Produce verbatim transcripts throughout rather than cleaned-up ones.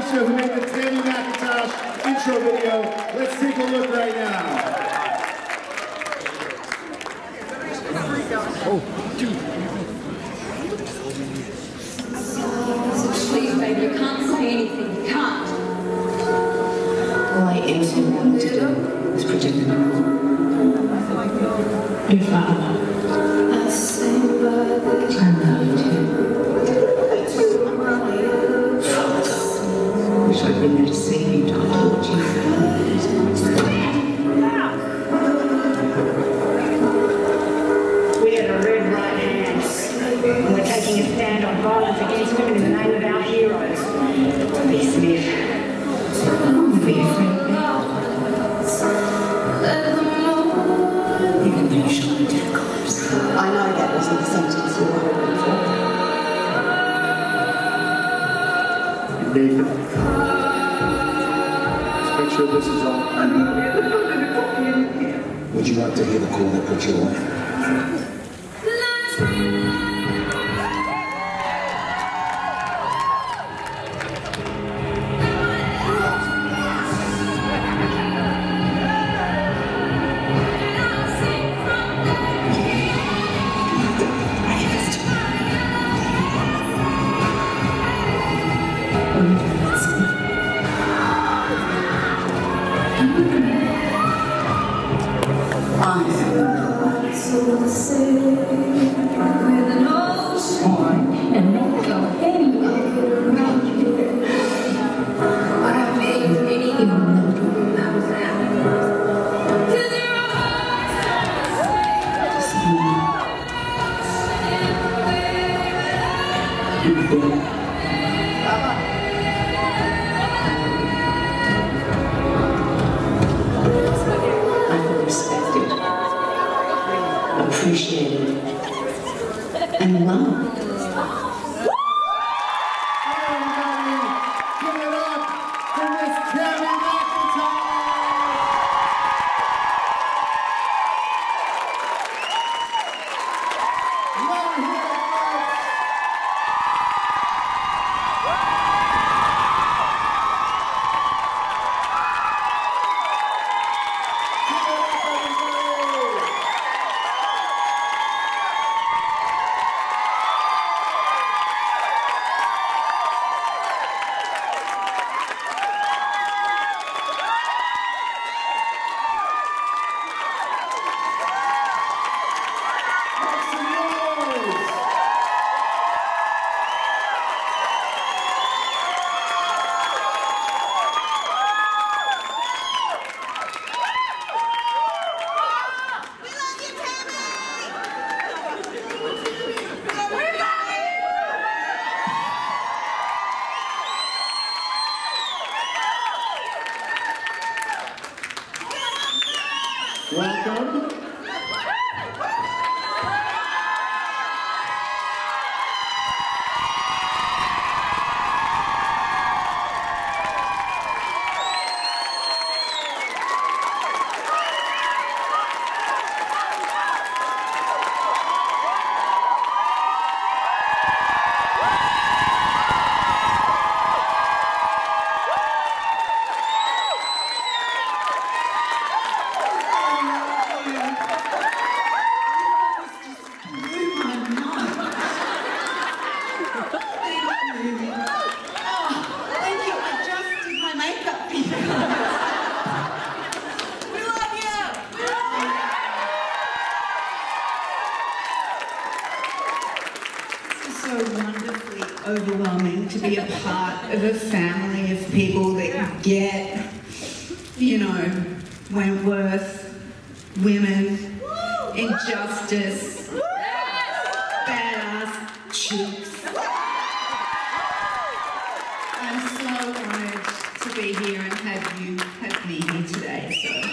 Felicia, who made the Tammy McIntosh intro video. Let's take a look right now. Oh, dude. Please, baby, you can't say anything. You can't. All I ever wanted to do was protect the girl. Your father. I loved him. Wish I'd been there to save you, Tom. I told you. We had a red right hand, and we're taking a stand on violence against women in the name of our heroes. B. Smith. Don't be afraid. Even though you shot a dead corpse. I know that wasn't the sentence you were hoping for. Nathan, let's make sure this is all. Would you like to hear the call that put you away? Appreciated and loved. Welcome. Overwhelming to be a part of a family of people that get, you know, Wentworth, women, injustice, badass chicks. I'm so honored to be here and have you have me here today. So,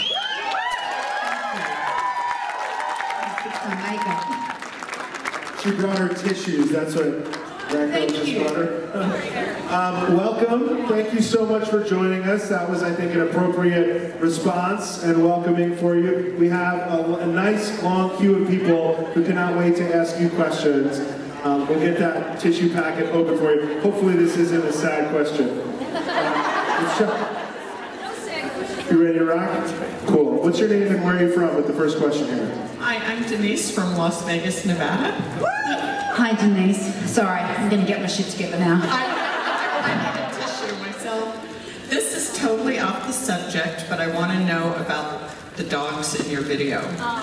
fix my makeup. She brought her tissues. That's what. Thank you. Um, welcome. Thank you so much for joining us. That was, I think, an appropriate response and welcoming for you. We have a, a nice long queue of people who cannot wait to ask you questions. Um, we'll get that tissue packet open for you. Hopefully this isn't a sad question. Uh, let's check. You ready to rock? Cool. What's your name and where are you from with the first question here? Hi, I'm Denise from Las Vegas, Nevada. Hi, Denise. Sorry, I'm going to get my shit together now. I, I needed to share myself. This is totally off the subject, but I want to know about the dogs in your video.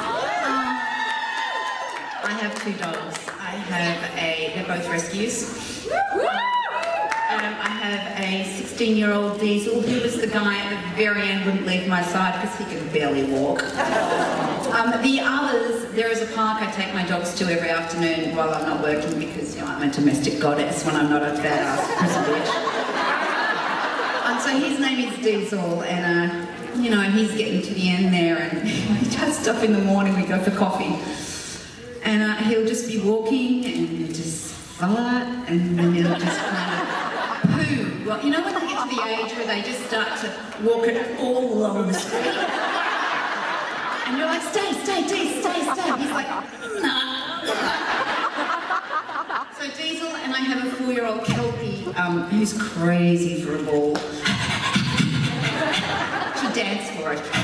I have two dogs. I have a, they're both rescues. Um, I have a sixteen-year-old Diesel, who was the guy at the very end wouldn't leave my side because he could barely walk. Um, the others, there is a park I take my dogs to every afternoon while I'm not working because, you know, I'm a domestic goddess when I'm not a badass prison bitch. Um, so his name is Diesel, and uh, you know, he's getting to the end there, and he does stuff in the morning. We go for coffee, and uh, he'll just be walking and he'll just fart, and then he'll just kind of poo. Well, you know when they get to the age where they just start to walk it all along the street? And you're like, stay, stay, stay, stay, stay. He's like, nah. So Diesel, and I have a four-year-old Kelpie um, who's crazy for a ball. She danced for it.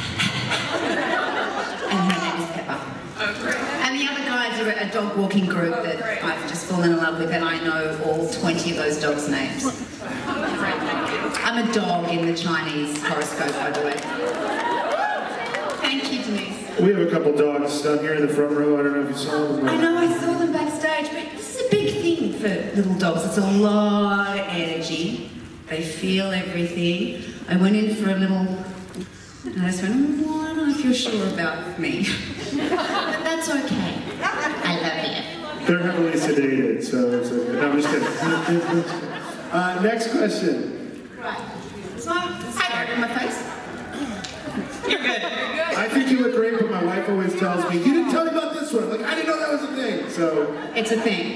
And her name is Pepper. And the other guys are a dog walking group that I've just fallen in love with, and I know all twenty of those dogs' names. I'm a dog in the Chinese horoscope, by the way. Thank you, Denise. We have a couple dogs down here in the front row. I don't know if you saw them. I know, I saw them backstage, but this is a big thing for little dogs. It's a lot of energy. They feel everything. I went in for a little, and I just went, oh, I don't know if you're sure about me. But that's okay. I love you. They're heavily sedated, so it's okay. No, I'm just kidding. Uh, next question. Right. So I'm scared in my face. You're good. I think you look great, but my wife always tells me, you didn't tell me about this one. I'm like, I didn't know that was a thing. So It's a thing.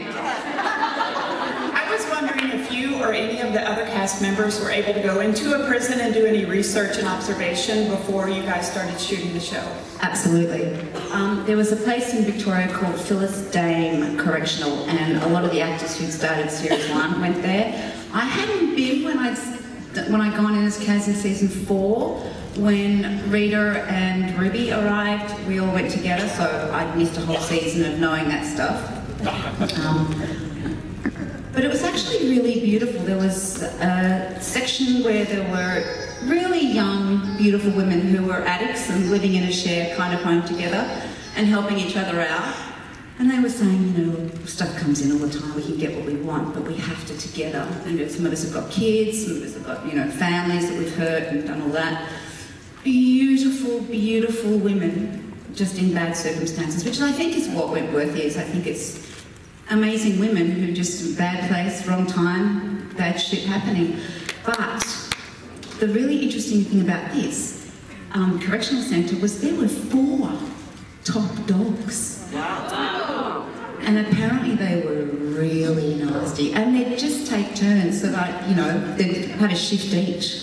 I was wondering if you or any of the other cast members were able to go into a prison and do any research and observation before you guys started shooting the show. Absolutely. Um, there was a place in Victoria called Phyllis Dame Correctional, and a lot of the actors who started series one went there. I hadn't been when I'd when I'd gone in as Kaz in season four. When Rita and Ruby arrived, we all went together, so I'd missed a whole season of knowing that stuff. Um, but it was actually really beautiful. There was a section where there were really young, beautiful women who were addicts and living in a shared kind of home together and helping each other out. And they were saying, you know, stuff comes in all the time, we can get what we want, but we have to together. You know, some of us have got kids, some of us have got, you know, families that we've hurt and done all that. Beautiful, beautiful women, just in bad circumstances, which I think is what Wentworth is. I think it's amazing women who just bad place, wrong time, bad shit happening. But the really interesting thing about this um, correctional centre was there were four top dogs. Wow. And apparently they were really nasty. And they'd just take turns so that, you know, they'd have a shift each.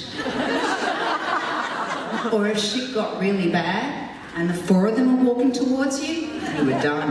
Or if shit got really bad and the four of them were walking towards you, you were done.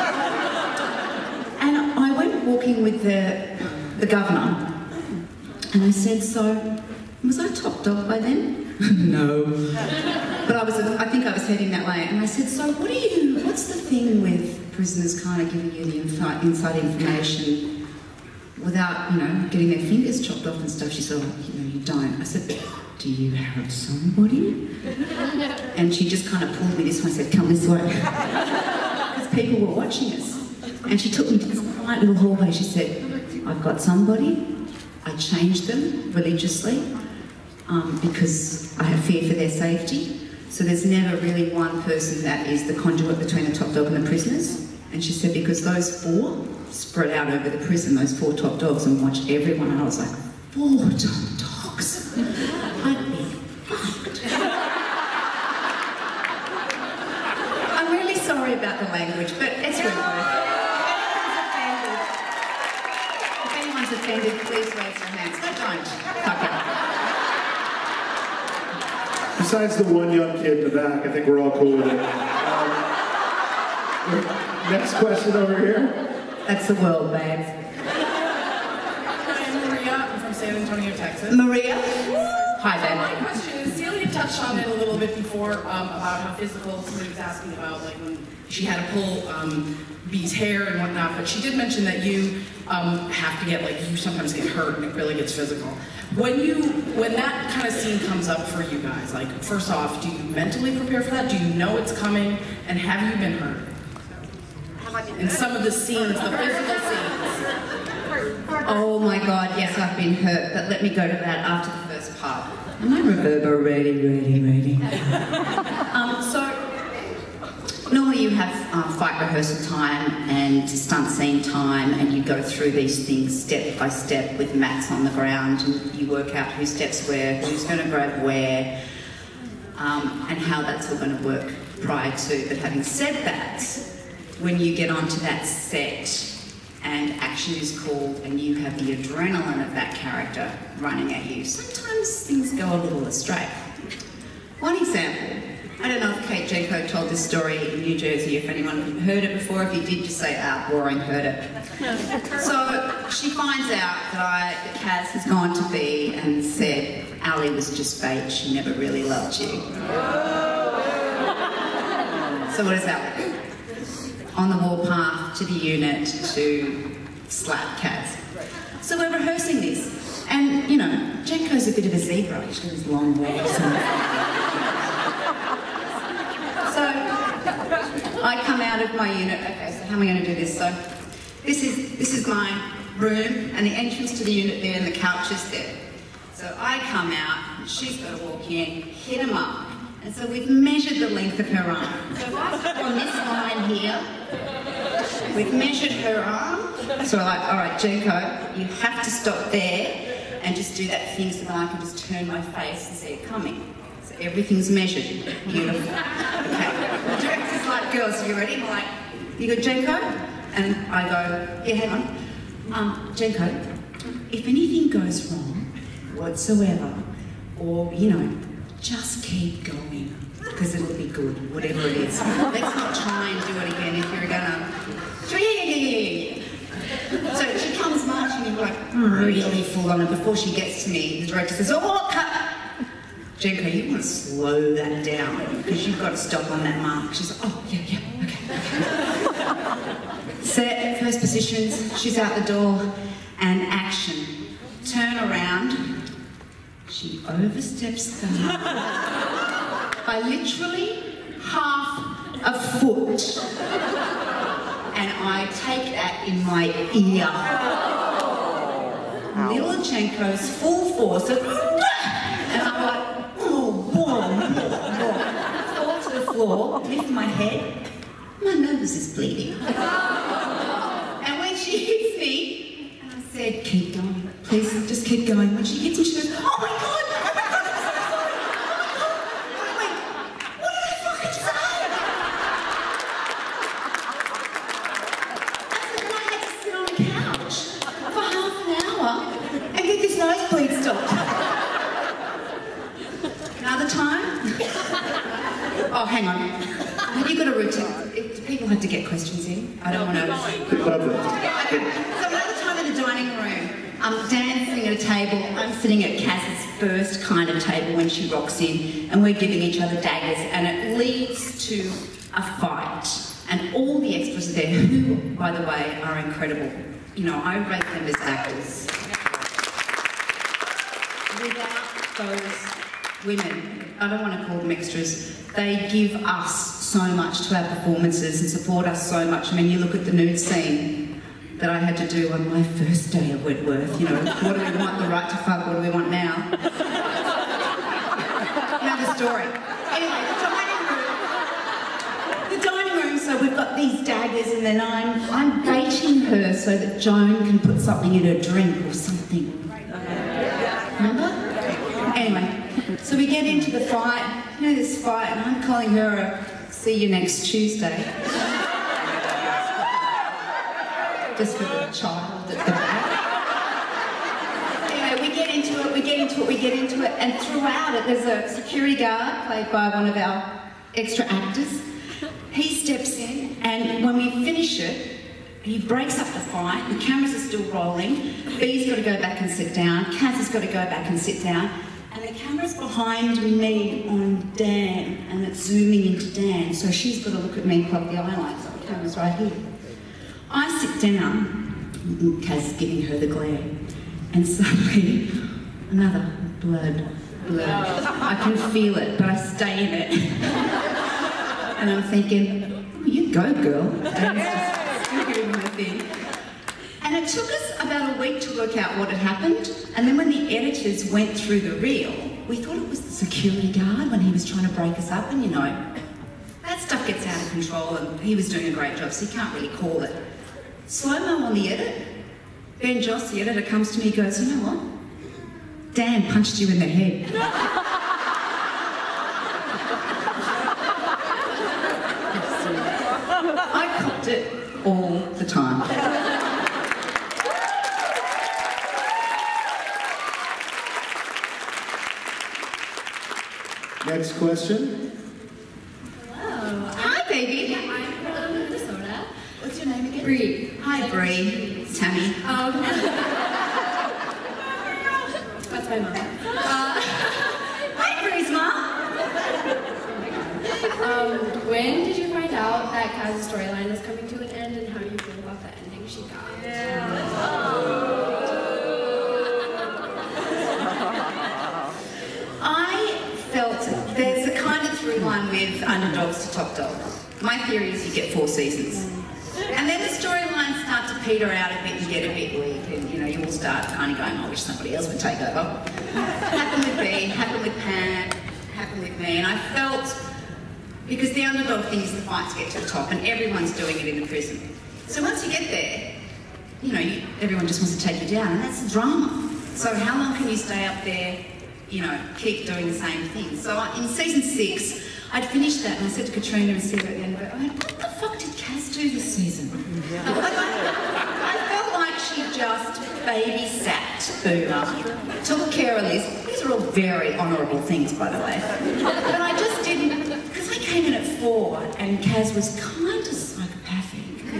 And I went walking with the, the governor and I said, so, was I top dog by then? No. But I was, I think I was heading that way. And I said, so what do you, what's the thing with prisoners kind of giving you the inside, inside information without, you know, getting their fingers chopped off and stuff? She said, oh, you know, you don't. I said, do you have somebody? And she just kind of pulled me this way and said, come this way. Because people were watching us. And she took me to this quiet little hallway. She said, I've got somebody. I changed them religiously um, because I have fear for their safety. So there's never really one person that is the conduit between the top dog and the prisoners. And she said, because those four spread out over the prison, those four top dogs, and watch everyone. And I was like, four top dogs? I'd be fucked. I'm really sorry about the language, but it's really worth it. If anyone's offended, please raise your hands. No, don't. Fuck it. besides the one young kid in the back, I think we're all cool with it. Um, next question over here. That's the world, babes. I'm Maria. I'm from San Antonio, Texas. Maria? Hi, So babe. my question is, Celia touched on it a little bit before um, about how physical. Somebody was asking about like when she had to pull um, B's hair and whatnot, but she did mention that you um, have to get like you sometimes get hurt and it really gets physical. When you when that kind of scene comes up for you guys, like first off, do you mentally prepare for that? Do you know it's coming? And have you been hurt? In some of the scenes, the physical scenes. Oh my God, yes, I've been hurt, but let me go to that after the first part. Am I reverberating, ready, ready? um, so, normally you have uh, fight rehearsal time and stunt scene time, and you go through these things step by step with mats on the ground, and you work out who steps where, who's going to grab where, um, and how that's all going to work prior to. But having said that, when you get onto that set and action is called and you have the adrenaline of that character running at you, sometimes things go a little astray. One example, I don't know if Kate Jenko told this story in New Jersey, if anyone heard it before. If you did, just say, ah, boring, heard it. So she finds out that, I, that Kaz has gone to B and said, Ali was just bait, she never really loved you. So what does that do? On the warpath to the unit to slap Kaz. So we're rehearsing this, and you know, Jenko's a bit of a zebra. She has long legs. So I come out of my unit. Okay, so how am I going to do this? So this is this is my room, and the entrance to the unit there, and the couch is there. So I come out, and she's got to walk in, hit him up. And so we've measured the length of her arm. So if I stop on this line here, we've measured her arm. So we're like, all right, Jenko, you have to stop there and just do that thing so that I can just turn my face and see it coming. So everything's measured. Beautiful. Okay. The director's like, girls, are you ready? I'm like, you go, Jenko? And I go, yeah, hang on. Um, Jenko, if anything goes wrong whatsoever, or, you know, just keep going, because it'll be good, whatever it is. Let's not try and do it again if you're gonna... Yeah, yeah, yeah, yeah, yeah. So she comes marching and like, really full on, and before she gets to me, the director says, oh, cut! Jenko, you want to slow that down, because you've got to stop on that mark. She's like, oh, yeah, yeah, okay, okay. Set, first positions, she's out the door, and action. Turn around. She oversteps the mark by literally half a foot, and I take that in my ear. Little Jenko's full force, and I'm like, oh, whoa, whoa, whoa. Fall to the floor, lift my head, my nose is bleeding. And when she hits me, and I said, keep going. Please, just keep going. When she hits me, she goes, oh my God, oh my God, I'm so sorry. Oh my God. Wait, what did I fucking say? I said, then I had to sit on the couch for half an hour and get this nosebleed stopped. Another time? Oh, hang on. Have you got a routine? Do people have to get questions in? I don't want to... Love it. Okay, so another time in the dining room, I'm dancing at a table. I'm sitting at Kaz's first kind of table when she rocks in, and we're giving each other daggers, and it leads to a fight. And all the extras are there, who, by the way, are incredible. You know, I rate them as actors. Without those women, I don't want to call them extras, they give us so much to our performances and support us so much. I mean, you look at the nude scene that I had to do on my first day at Wentworth, you know, what do we want, the right to fuck, what do we want now? You know the story. Anyway, the dining room, the dining room, so we've got these daggers, and then I'm, I'm baiting her so that Joan can put something in her drink or something. Remember? Anyway, so we get into the fight, you know, this fight, and I'm calling her a see you next Tuesday. Just for the child at the back. Anyway, we get into it, we get into it, we get into it, and throughout it, there's a security guard played by one of our extra actors. He steps in, and when we finish it, he breaks up the fight, the cameras are still rolling, Bee's got to go back and sit down, Kaz has got to go back and sit down, and the camera's behind me on Dan, and it's zooming into Dan, so she's got to look at me and pop the eye line, so the camera's right here. I sit down, Kaz is giving her the glare, and suddenly, another blood, blood. I can feel it, but I stay in it. And I'm thinking, oh, you go, girl. Dan's just still giving me the thing. And it took us about a week to work out what had happened, and then when the editors went through the reel, we thought it was the security guard when he was trying to break us up, and you know, that stuff gets out of control, and he was doing a great job, so you can't really call it. Slow-mo on the edit, Ben Joss, the editor, comes to me and goes, you know what? Dan punched you in the head. I copped it all the time. Next question. Hello. Hi, baby. I'm from Minnesota. What's your name again? Bree. Hi, Bree. Tammy. Um, that's my mom. Uh, Hi, Bree's mom. um, when did you find out that Kaz's storyline is coming to an end, and how do you feel about the ending she got? I felt there's a kind of through line with underdogs to top dog. My theory is you get four seasons. And then the storylines start to peter out a bit and get a bit weak, and you know, you all start kind of going, I wish somebody else would take over. Happened with Bea, happened with Pam, happened with me, and I felt, because the underdog thing is the fights get to the top, and everyone's doing it in the prison. So once you get there, you know, you, everyone just wants to take you down, and that's the drama. So how long can you stay up there, you know, keep doing the same thing? So in season six, I'd finished that, and I said to Katrina and Sarah at the end of it, I went, what the fuck did Kaz do this season? Like, I, I felt like she just babysat Boomer, took care of Liz. These are all very honourable things, by the way. But I just didn't, because I came in at four, and Kaz was kind of psychopathic.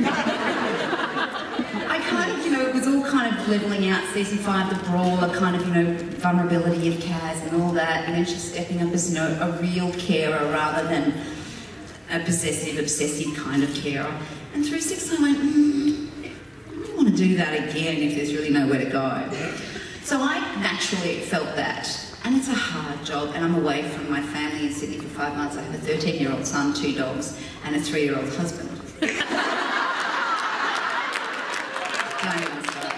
I kind of, you know, it was all kind of levelling out season five, the brawl, a kind of, you know, vulnerability of Kaz and all that, and then she's stepping up as, you know, a real carer rather than a possessive, obsessive kind of carer. And through six I went, mm, I don't want to do that again if there's really nowhere to go. So I naturally felt that. And it's a hard job, and I'm away from my family in Sydney for five months. I have a thirteen-year-old son, two dogs, and a three-year-old husband. Don't even start.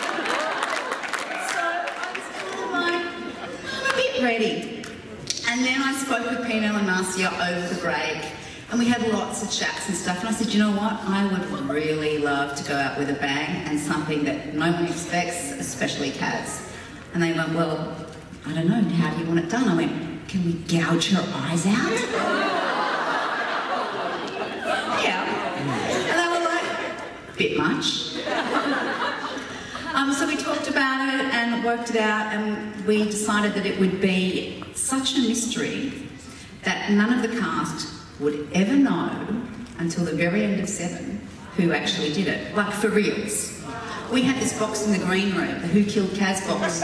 So I was kind of like, I'm a bit ready. And then I spoke with Pino and Marcia over the break, and we had lots of chats and stuff, and I said, you know what, I would really love to go out with a bang and something that no one expects, especially Kaz. And they went, well, I don't know, how do you want it done? I went, can we gouge her eyes out? Yeah. And they were like, bit much. Um, so we talked about it and worked it out, and we decided that it would be such a mystery that none of the cast would ever know until the very end of seven who actually did it. Like, for reals. We had this box in the green room, the Who Killed Kaz box.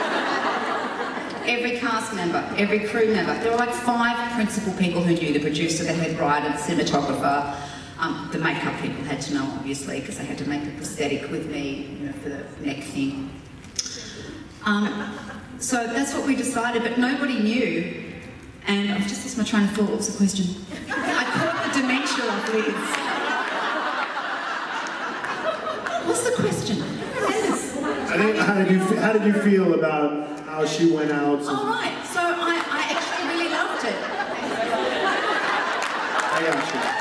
Every cast member, every crew member. There were like five principal people who knew: the producer, the head writer, the cinematographer. Um, the makeup people had to know, obviously, because they had to make a prosthetic with me, you know, for the neck thing. Um, so that's what we decided, but nobody knew. And I've just lost my train of thought. What was the question? I caught the dementia of Liz. What's the question? I think, how did you how did you feel about how she went out? All right. So I, I actually really loved it. I got you.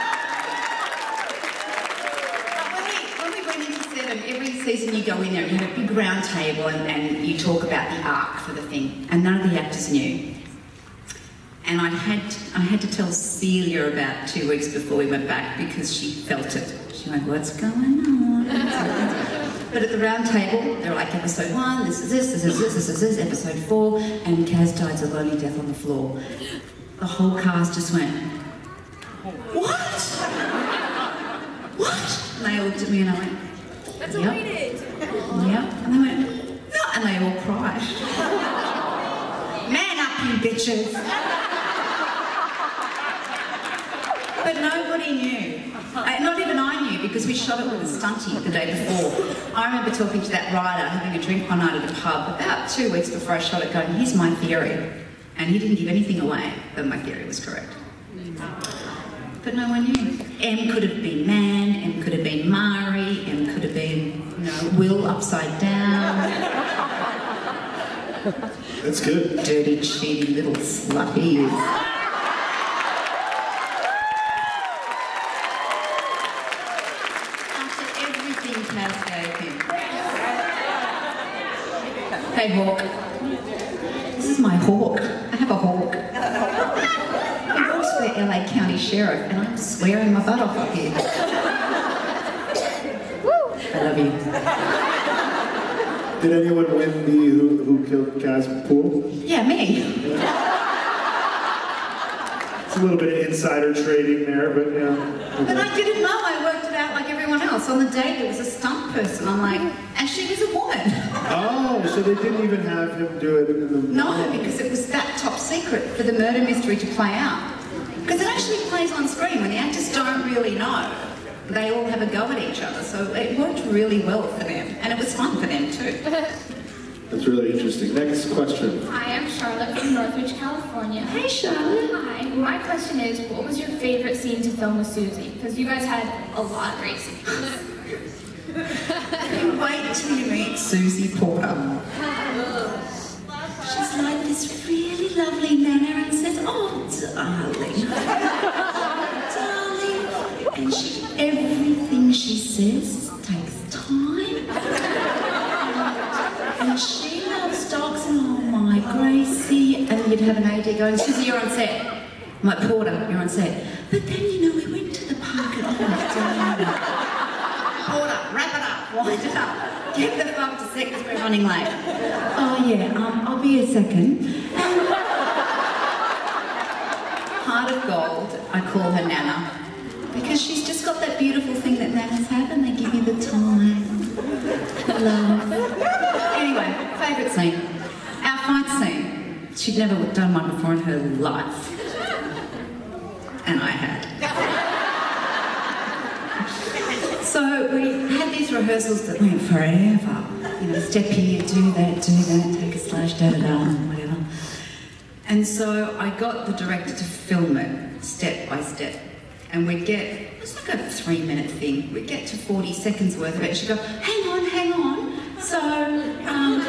When we, when we went into seven, every season you go in there and you have a big round table and, and you talk about the arc for the thing, and none of the actors knew. And I had I had to tell Celia about two weeks before we went back because she felt it. She went, what's going on? But at the round table, they were like, episode one, this is this, this is this, this is this, episode four, and Kaz dies a lonely death on the floor. The whole cast just went, what? What? And they all looked at me and I went, That's yep. what we did. Yep. And they went, no, and they all cried. Man up, you bitches. But nobody knew. Uh, not even I knew, because we shot it with a stunty the day before. I remember talking to that writer, having a drink one night at a pub, about two weeks before I shot it, going, here's my theory. And he didn't give anything away, but my theory was correct. But no one knew. M could have been man, M could have been Mari, M could have been, you know, Will upside down. That's good. Dirty, cheating little slut he is. After everything Kaz gave him. Hey, Hawk. This is my Hawk. I have a Hawk. He works for the L A County Sheriff, and I'm swearing my butt off up here. I love you. Did anyone win the Who, who Killed Kaz pool? Yeah, me. It's a little bit of insider trading there, but yeah. But I didn't know. I worked it out like everyone else. On the day there was a stunt person. I'm like, and she was a woman. Oh, so they didn't even have him do it in the... No, because it was that top secret for the murder mystery to play out. Because it actually plays on screen when the actors don't really know. They all have a go at each other, so it worked really well for them, and it was fun for them too. That's really interesting. Next question. Hi, I'm Charlotte from Northridge, California. Hey, Charlotte. Hi. My question is, what was your favorite scene to film with Susie? Because you guys had a lot of great scenes. Wait till you meet Susie Porter. She's like this really lovely nana and says, oh, darling. Darling. And she, everything she says takes time. And she loves dogs and oh my Gracie. And you'd have an A D going, Susie, you're on set. I'm like, Porter, you're on set. But then, you know, we went to the park and oh my darling. Porter, wrap it up, wind it up. Get the fuck to set because we're running late. Oh yeah, um, I'll be a second. Heart of gold, I call her Nana. Because she's just got that beautiful thing that nanas have and they give you the time. Love. Anyway, favourite scene. Our fight scene. She'd never done one before in her life. And I had. So we had these rehearsals that went forever. You know, step here, do that, do that, take a slash, da-da-da, whatever. And so I got the director to film it, step by step. And we'd get, it was like a three minute thing, we'd get to forty seconds worth of it, and she'd go, hang on, hang on. So, um...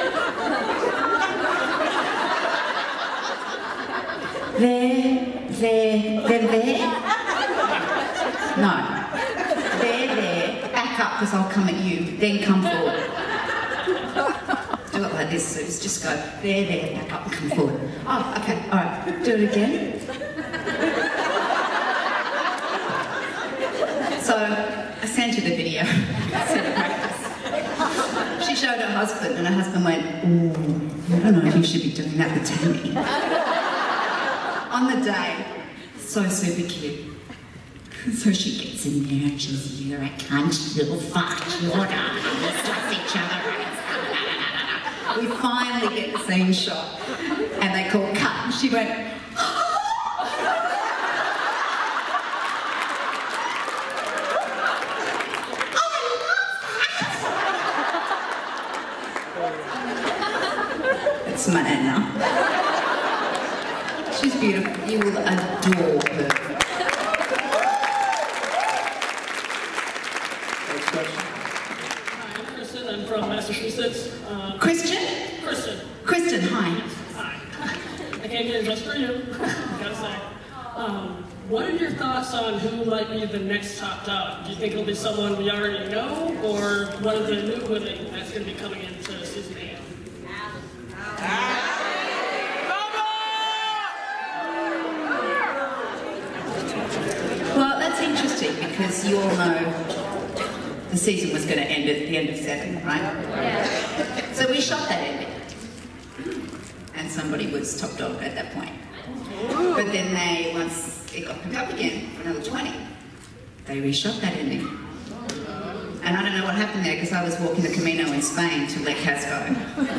there, there, there, there? No. There, there, back up because I'll come at you, then come forward. Do it like this, Suze, just go, there, there, back up and come forward. Oh, okay, all right, do it again. So I sent her the video, set of practice. She showed her husband and her husband went, ooh, I don't know if you should be doing that with Tammy. On the day, so super cute. So she gets in there and she's, you're a cunt, little fuck, you're a we slap each other. We finally get the scene shot and they call cut and she went, it's my Anna. She's beautiful. You will adore her. Next question. Hi, I'm Kristen. I'm from Massachusetts. Uh, Christian? Kristen. Kristen, hi. Hi. I came here just for you, gotta say. Um, what are your thoughts on who might be the next top dog? Do you think it'll be someone we already know, or one of the new women that's going to be coming into season eight? Well, that's interesting because you all know the season was going to end at the end of seven, right? Yeah. So we shot that ending. And somebody was top dog at that point. But then they, once it got picked up again for another twenty, they reshot that ending. And I don't know what happened there because I was walking the Camino in Spain to let Kaz go.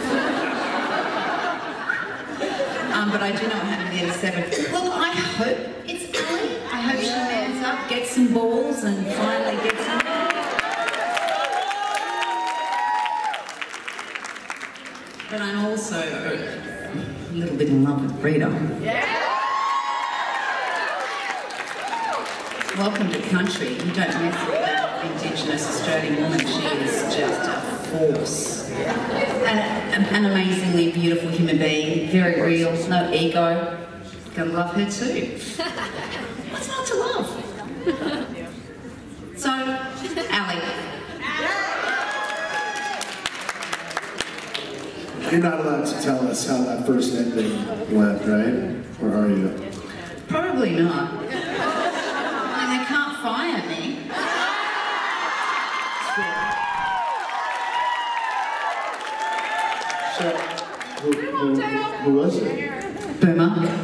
um, but I do know what happened there the seventh. Look, I hope it's Ali. I hope she mans up, gets some balls, and finally gets some. But I'm also a little bit in love with Rita. Welcome to country. You don't mess with that Indigenous Australian woman. She is just a force. And an amazingly beautiful human being, very real, no ego. Gonna love her too. What's not to love? So, Ali. You're not allowed to tell us how that first ending went, right? Or are you? Probably not. I mean, they can't fire me. So, who, who, who was it? Boomer.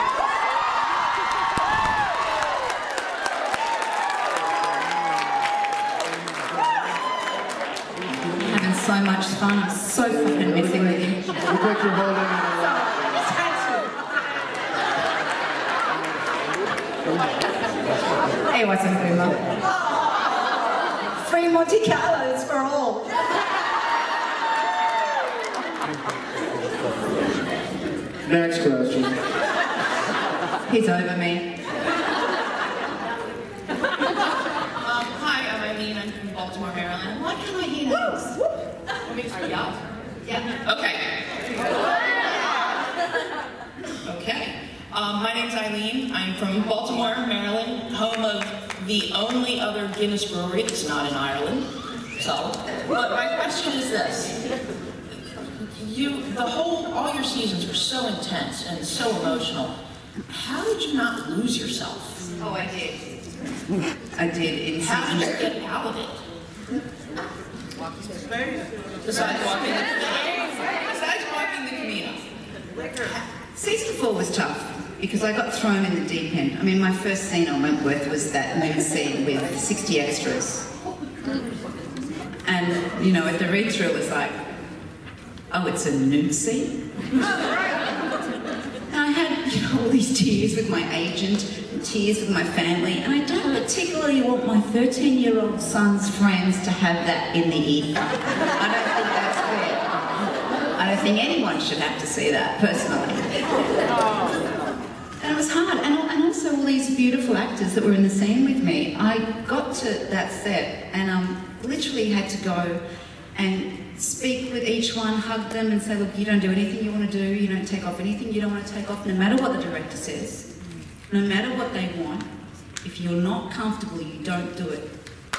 Having so much fun. I'm so fucking missing with you. Look like you're holding it around. It wasn't Boomer. Free Monte Carlos for all. Next question. He's over me. Um, hi, I'm Eileen. I'm from Baltimore, Maryland. Why can't I hear names? Want me to speak out? Yeah. Okay. Okay. Um, my name's Eileen. I'm from Baltimore, Maryland, home of the only other Guinness brewery that's not in Ireland. So, but my question is this. You, the whole, all your seasons were so intense and so emotional. How did you not lose yourself? Oh, I did. I did. In How did you get out of it? Besides walking the Camino. Besides walking the Camino. Season four was tough because I got thrown in the deep end. I mean, my first scene on Wentworth was that nude scene with sixty extras. And, you know, at the read-through it was like, oh, it's a nude scene? And I had, you know, all these tears with my agent, and tears with my family, and I don't particularly want my thirteen-year-old son's friends to have that in the ether. I don't think that's fair. I don't think anyone should have to see that, personally. And it was hard, and, and also all these beautiful actors that were in the scene with me. I got to that set, and um, literally had to go and speak with each one, hug them and say, look, you don't do anything you want to do, you don't take off anything you don't want to take off, no matter what the director says, no matter what they want, if you're not comfortable, you don't do it.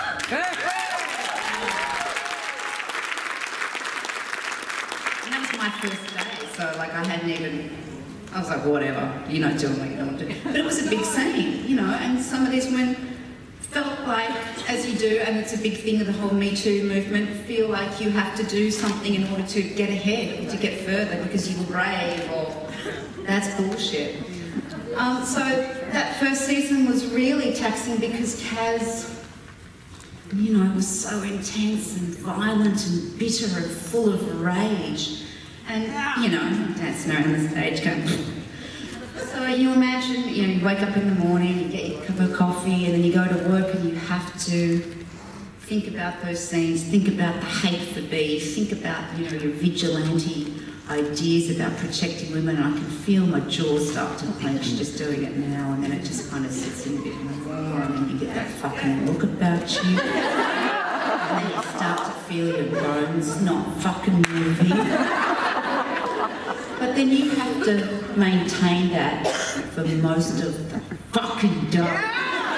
And that was my first day, so like I hadn't even, I was like, whatever, you're not doing what you don't want to do. But it was a big scene, you know, and some of these women felt like, as you do, and it's a big thing of the whole Me Too movement, feel like you have to do something in order to get ahead or to get further because you were brave, or that's bullshit. Um, so that first season was really taxing because Kaz, you know, was so intense and violent and bitter and full of rage. And, you know, dancing around the stage going... So you imagine, you know, you wake up in the morning, you get your cup of coffee, and then you go to work and you have to think about those scenes, think about the hate for bees, think about, you know, your vigilante ideas about protecting women. And I can feel my jaw start to clench just doing it now, and then it just kind of sits in a bit more, and then you get that fucking look about you. And then you start to feel your bones not fucking moving. But then you have to maintain that for most of the fucking day.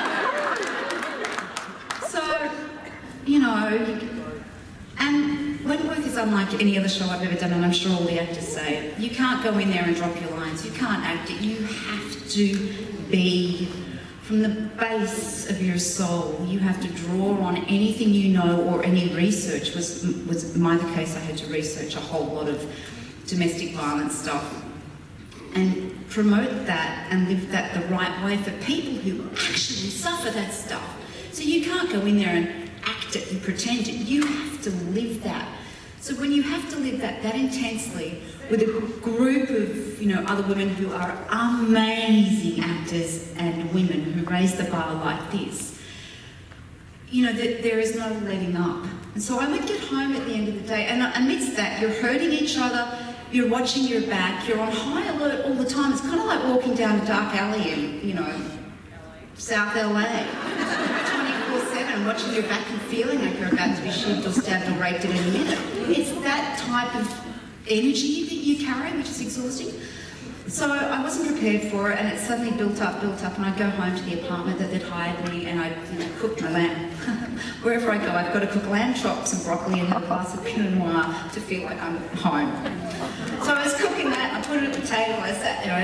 So, you know, and Wentworth is unlike any other show I've ever done, and I'm sure all the actors say it. You can't go in there and drop your lines. You can't act it. You have to be from the base of your soul. You have to draw on anything you know or any research. Was was in my case, I had to research a whole lot of domestic violence stuff and promote that and live that the right way for people who actually suffer that stuff. So you can't go in there and act act it and pretend it. You have to live that. So when you have to live that that intensely with a group of, you know, other women who are amazing actors and women who raise the bar like this, you know, that there is no letting up. And so I would get home at the end of the day, and amidst that, you're hurting each other, you're watching your back, you're on high alert all the time. It's kind of like walking down a dark alley in, you know, South L A, twenty-four seven, watching your back and feeling like you're about to be shot or stabbed or raped at any minute. It's that type of energy that you carry, which is exhausting. So I wasn't prepared for it, and it suddenly built up, built up, and I'd go home to the apartment that they'd hired me, and I'd, you know, cook my lamb. Wherever I go, I've got to cook lamb chops and broccoli and have a glass of Pinot Noir to feel like I'm home. So I was cooking that, I put it at the table, I sat there, I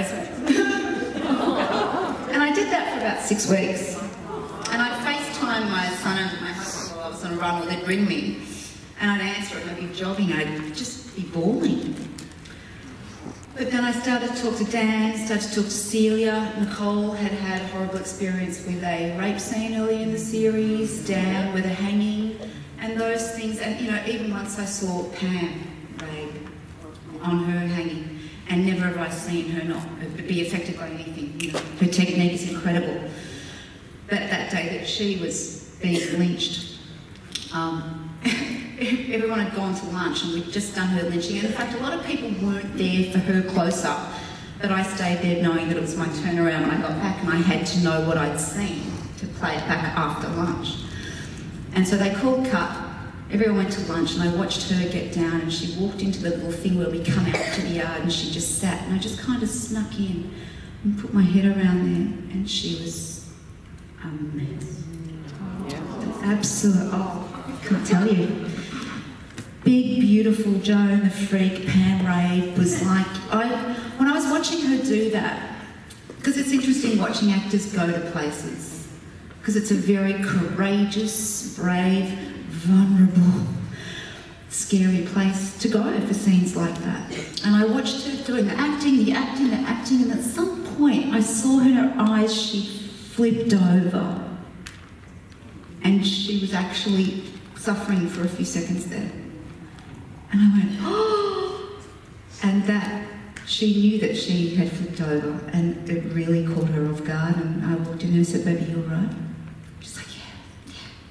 was and I did that for about six weeks. And I'd FaceTime my son and my husband while I was on a run, or they'd ring me, and I'd answer it, and I'd be jogging, and I'd just be bawling. But then I started to talk to Dan, started to talk to Celia. Nicole had had a horrible experience with a rape scene early in the series, Dan with a hanging, and those things. And, you know, even once I saw Pam rape on her hanging, and never have I seen her not be affected by anything. You know, her technique is incredible. But that day that she was being lynched, um, everyone had gone to lunch and we'd just done her lynching. And in fact, a lot of people weren't there for her close-up, but I stayed there knowing that it was my turnaround when I got back, and I had to know what I'd seen to play it back after lunch. And so they called cut, everyone went to lunch, and I watched her get down, and she walked into the little thing where we come out to the yard, and she just sat, and I just kind of snuck in and put my head around there, and she was a mess. Absolute, oh, I can't tell you. Big, beautiful Joan the Freak, Pam Rabe was like, I, when I was watching her do that, because it's interesting watching actors go to places, because it's a very courageous, brave, vulnerable, scary place to go for scenes like that. And I watched her doing the acting, the acting, the acting, and at some point I saw her in her eyes, she flipped over. And she was actually suffering for a few seconds there. And I went, oh! And that, she knew that she had flipped over, and it really caught her off guard. And I walked in and said, baby, you all right? She's like, yeah,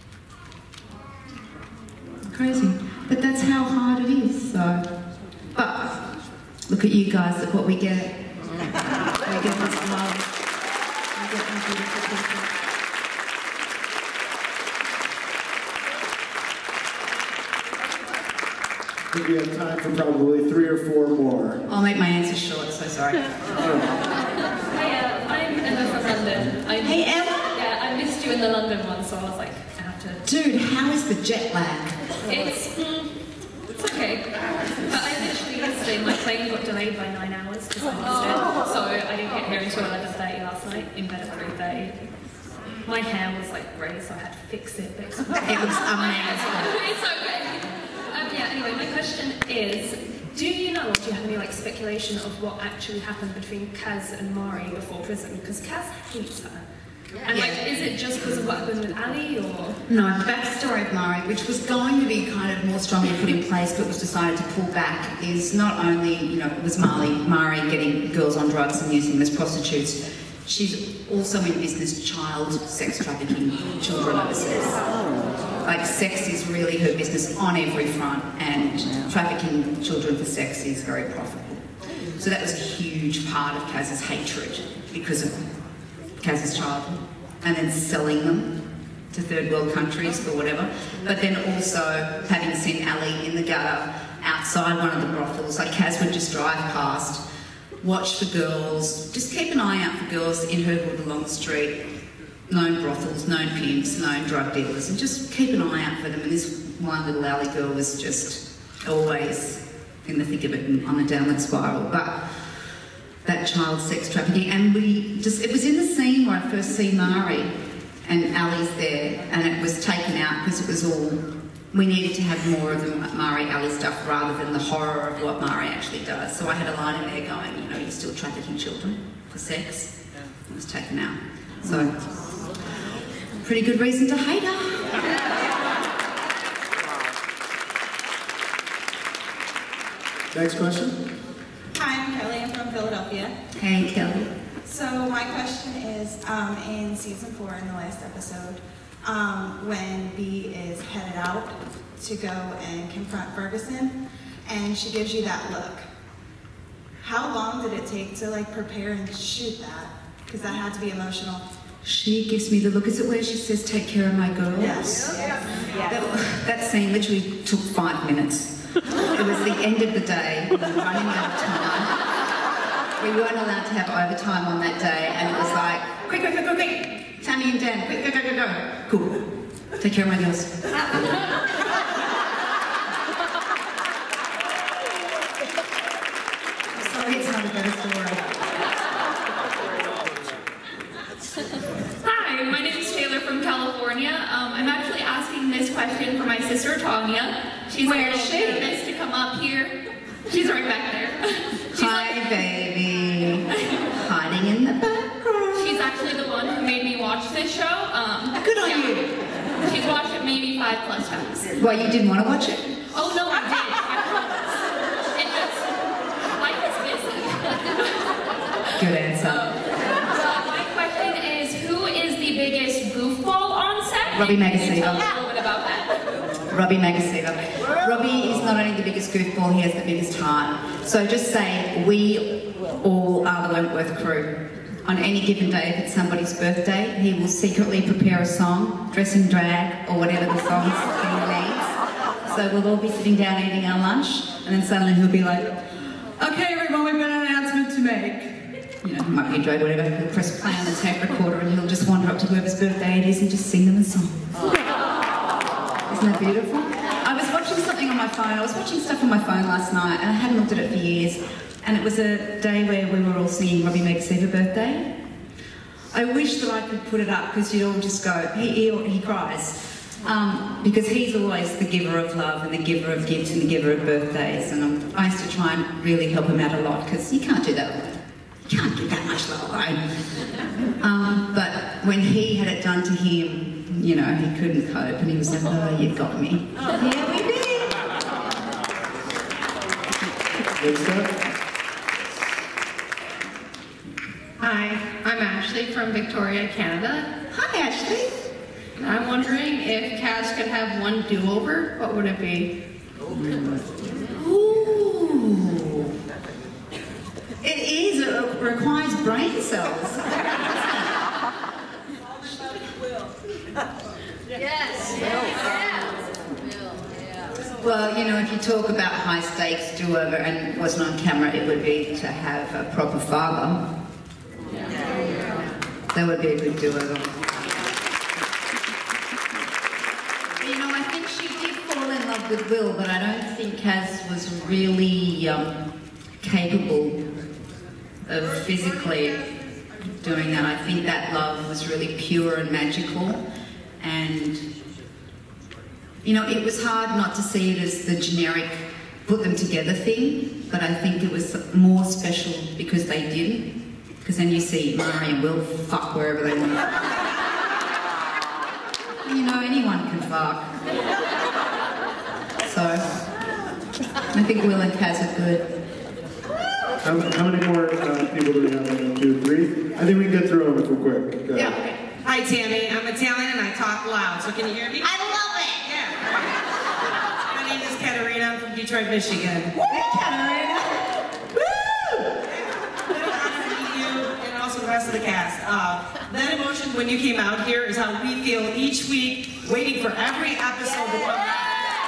yeah. Crazy. But that's how hard it is, so. But, look at you guys, look what we get. We get this love. We get these beautiful people. I think we have time for probably three or four more. I'll make my answer short, so sorry. Hi, uh, I'm Emma from London. I, hey, Emma? Yeah, I missed you in the London one, so I was like, I have to... Dude, how is the jet lag? It's, mm, it's okay. But I literally, yesterday, my plane got delayed by nine hours because I missed it. So I didn't get here until eleven thirty last night, in bed at three thirty. My hair was like grey, so I had to fix it. But it was amazing. It's okay. Um, yeah, anyway, my question is, do you know, or do you have any like speculation of what actually happened between Kaz and Mari before prison? Because Kaz hates her. And like, is it just because of what happened with Ali, or? No, the backstory of Mari, which was going to be kind of more strongly put in place but was decided to pull back, is not only, you know, it was Mari, Mari getting girls on drugs and using them as prostitutes, she's also in business child sex trafficking children overseas. Like, sex is really her business on every front, and trafficking children for sex is very profitable. So that was a huge part of Kaz's hatred because of Kaz's childhood, and then selling them to third world countries or whatever. But then also having seen Ali in the gutter outside one of the brothels, like Kaz would just drive past, watch for girls, just keep an eye out for girls in her hood along the street, known brothels, known pimps, known drug dealers, and just keep an eye out for them. And this one little alley girl was just always in the thick of it and on a downward spiral. But that child sex trafficking, and we just, it was in the scene where I first see Mari and Ali's there, and it was taken out because it was all, we needed to have more of the Mari Ali stuff rather than the horror of what Mari actually does. So I had a line in there going, you know, you're still trafficking children for sex. It was taken out. So, pretty good reason to hate her. Next question. Hi, I'm Kelly. I'm from Philadelphia. Hey, Kelly. So my question is, um, in season four, in the last episode, um, when Bee is headed out to go and confront Ferguson, and she gives you that look, how long did it take to like prepare and shoot that? Because that had to be emotional. She gives me the look. Is it where she says, take care of my girl? Yes. Yes. Yes. That, that scene literally took five minutes. It was the end of the day. We were running out of time. We weren't allowed to have overtime on that day, and it was like, quick, quick, quick, quick, quick. Tammy and Dan, quick, quick, quick, go, go. Cool. Take care of my girls. Sorry, it's not a better story. Hi, my name is Taylor from California. Um, I'm actually asking this question for my sister Tanya. She's Where a is she? nervous to come up here. She's right back there. She's Hi, like, baby. Hiding in the background. she's actually the one who made me watch this show. Um, Good on yeah. you. She's watched it maybe five plus times. Well, you didn't want to watch it? Oh no, I did. I promise. It just, life is busy. Good answer. Uh, my question is, who is the biggest goofball on set? Robbie And can you Magasiva. tell us a little bit about that? Robbie Magasiva. Robbie is not only the biggest goofball, he has the biggest heart. So just say, we all are the Wentworth crew. On any given day, if it's somebody's birthday, he will secretly prepare a song, dress in drag, or whatever the song's he needs. So we'll all be sitting down eating our lunch, and then suddenly he'll be like, okay everyone, we've got an announcement to make. You know, it might be a joke or whatever. He'll press play on the tape recorder and he'll just wander up to whoever's birthday it is and just sing them a song. Isn't that beautiful? I was watching something on my phone. I was watching stuff on my phone last night and I hadn't looked at it for years. And it was a day where we were all singing Robbie Magasiva birthday. I wish that I could put it up because you'd all just go, he, he, he cries. Um, because he's always the giver of love and the giver of gifts and the giver of birthdays. And um, I used to try and really help him out a lot because you can't do that alone. You can't give that much love alone. Um, but when he had it done to him, you know, he couldn't cope and he was like, oh, you got me. Yeah, we did. Next up. Hi, I'm Ashley from Victoria, Canada. Hi, Ashley. I'm wondering if Kaz could have one do-over, what would it be? Ooh. It is, it requires brain cells. Yes. Well, you know, if you talk about high stakes do-over and it wasn't on camera, it would be to have a proper father. That would be a good do-over. You know, I think she did fall in love with Will, but I don't think Kaz was really um, capable of physically doing that. I think that love was really pure and magical, and you know, it was hard not to see it as the generic put them together thing, but I think it was more special because they didn't. Because then you see Mari and Will fuck wherever they want to. You know, anyone can fuck. So, I think Will and Kaz are good. How, how many more uh, people do we have? One, two, three? I think we can get through them if we're quick. Go ahead. Yeah. Hi, Tammy. I'm Italian and I talk loud, so can you hear me? I love it! Yeah. My name is Katerina. I'm from Detroit, Michigan. Hey, Katerina! The rest of the cast. Uh, that emotion when you came out here is how we feel each week, waiting for every episode to come out.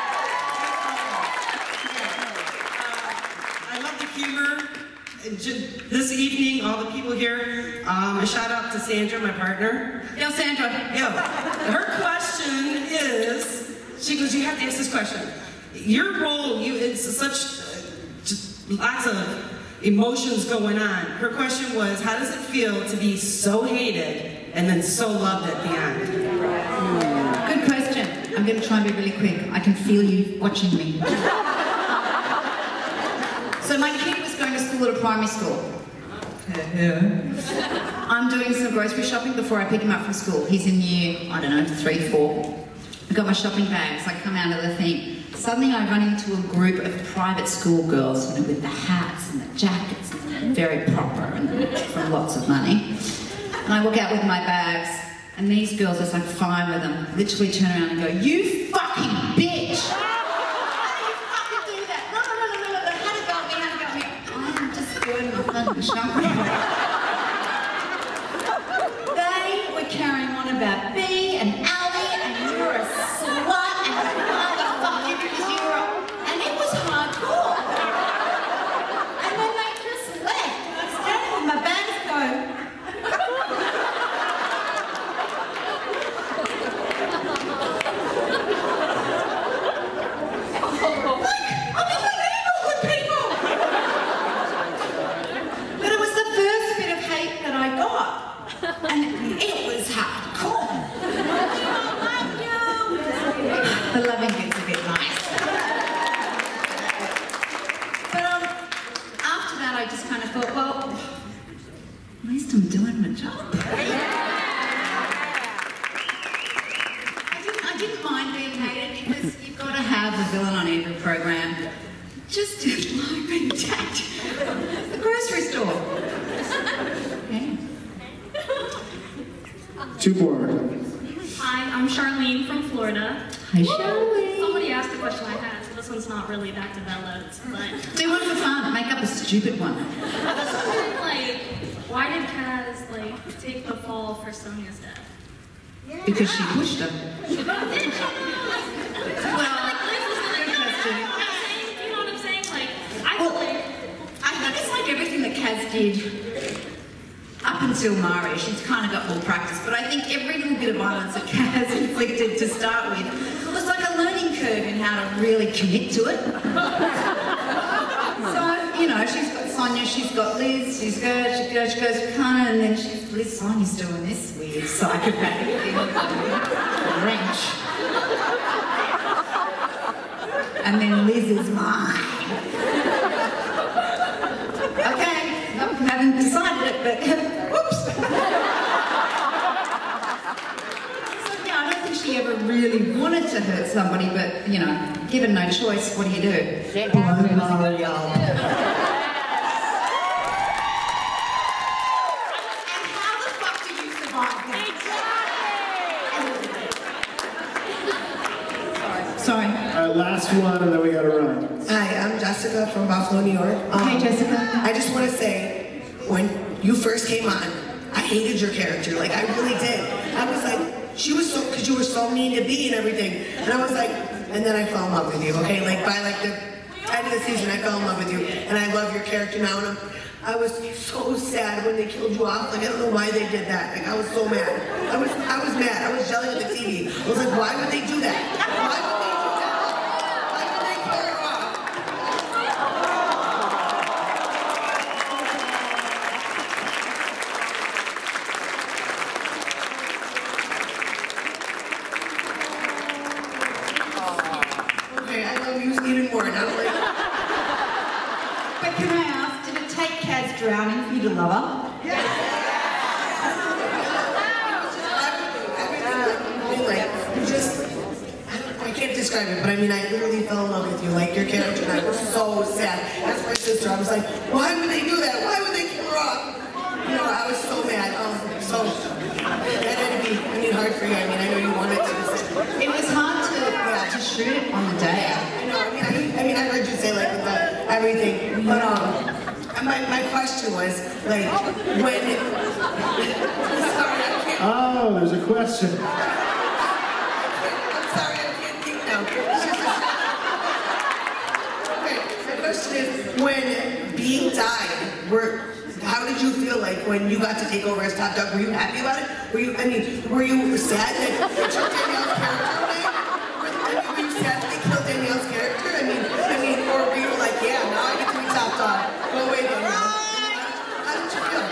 Uh, I love the humor. This evening, all the people here, um, a shout out to Sandra, my partner. Yo, Sandra. Yo. Her question is, she goes, you have to ask this question. Your role, you it's such, uh, just lots of emotions going on. Her question was, how does it feel to be so hated and then so loved at the end? Good question. I'm going to try and be really quick. I can feel you watching me. So my kid was going to school at a primary school. I'm doing some grocery shopping before I pick him up from school. He's in year, I don't know, three, four. I've got my shopping bags. I come out of the thing. Suddenly I run into a group of private school girls, you know, with the hats and the jackets, and very proper and from lots of money. And I walk out with my bags, and these girls, there's like five of them, literally turn around and go, "You fucking bitch! How do you fucking do that? No, no, no, no, no, no, how to go me, how to go me?" I'm just doing my fucking shopping. They were carrying on about B and Ali, and you're a slut, and motherfucker, because you were a... And it was hardcore. And then they just left. And I'm standing with my bags going... And it was hardcore. The loving gets a bit nice. But um, after that, I just kind of thought, well, at least I'm doing my job. I didn't, I didn't mind being hated because you've got to have a villain on every program. Just like being attacked at the grocery store. Yeah. Two more. Hi, I'm Charlene from Florida. Hi, Charlene. Somebody asked the question I had, so this one's not really that developed, but... Do one for fun. Make up a stupid one. I was wondering, like, why did Kaz, like, take the fall for Sonya's death? Because she pushed her. Did she? Well, like, Liz was really good question. Do you know what I'm saying? Like, I feel like... I think it's like everything that Kaz did. Up until Mari, she's kind of got more practice, but I think every little bit of violence that Kaz inflicted to start with was like a learning curve in how to really commit to it. So, you know, she's got Sonia, she's got Liz, she's goes, she goes, she goes, kind of, and then she's, Liz, Sonia's doing this weird psychopathic thing with a wrench. And then Liz is mine. Okay, I haven't decided it, but whoops. So yeah, I don't think she ever really wanted to hurt somebody, but you know, given no choice, what do you do? Blow Mario. And how the fuck do you survive that? Sorry. All right, last one, and then we gotta run. Hi, I'm Jessica from Buffalo, New York. Um, Hey, Jessica. I just want to say, when you first came on, I hated your character. Like, I really did. I was like, she was so, because you were so mean to B and everything. And I was like, and then I fell in love with you, okay? Like, by like the end of the season, I fell in love with you. And I love your character now. And I'm, I was so sad when they killed you off. Like, I don't know why they did that. Like, I was so mad. I was, I was mad. I was yelling at the T V. I was like, why would they do that? Why would they do that? Drowning for you to love her? Yes. Like, you just, I, don't, I can't describe it, but I mean, I literally fell in love with you. Like, your character and I were so sad. That's my sister. I was like, why would they do that? Why would they kill her off? You know, I was so mad. Um, so, that had to be, I mean, hard for you. I mean, I know you wanted to. It was hard to, yeah, to shoot it on the day. I know, I mean, I, I mean, I heard you say, like, with the, everything, but, um, My, my question was, like, when... Sorry, I can't... Oh, there's a question. I'm sorry, I can't think now. Okay, my question is, when B died, were, how did you feel like when you got to take over as top dog? Were you happy about it? Were you, I mean, were you sad that they took Danielle's character away? I mean, were you sad that they killed Danielle's character? I mean, I mean, or were you like, yeah, now I get to be top dog. Go away, Danielle. How did you feel?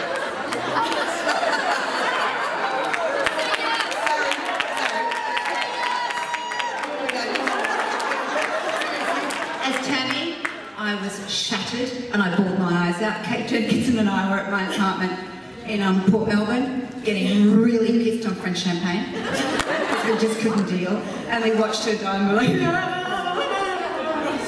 As Tammy, I was shattered and I bawled my eyes out. Kate Jenkinson and I were at my apartment in um, Port Melbourne, getting really pissed on French champagne. We just couldn't deal. And we watched her die and we were like,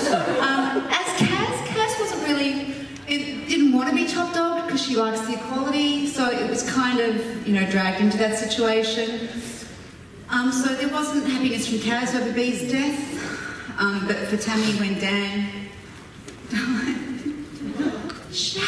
Um, as Kaz, Kaz wasn't really, it didn't want to be top dog because she likes the equality, so it was kind of, you know, dragged into that situation. Um, so there wasn't happiness from Kaz over Bee's death, um, but for Tammy when Dan died. Shut